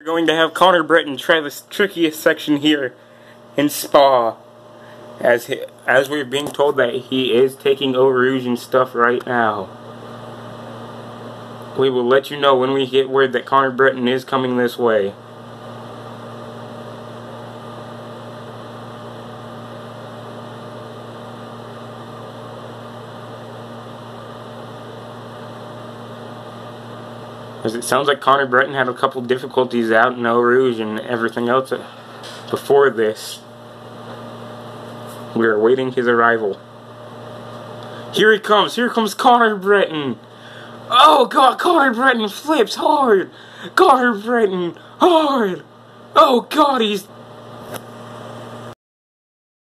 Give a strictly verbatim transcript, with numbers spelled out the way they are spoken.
going to have Connor Breton try the trickiest section here in Spa, as he, as we're being told that he is taking Eau Rouge and stuff right now. We will let you know when we get word that Connor Breton is coming this way. As it sounds like Connor Breton had a couple difficulties out in Eau Rouge and everything else before this. We are awaiting his arrival. Here he comes! Here comes Connor Breton! Oh god, Connor Breton flips hard! Connor Breton hard! Oh god, he's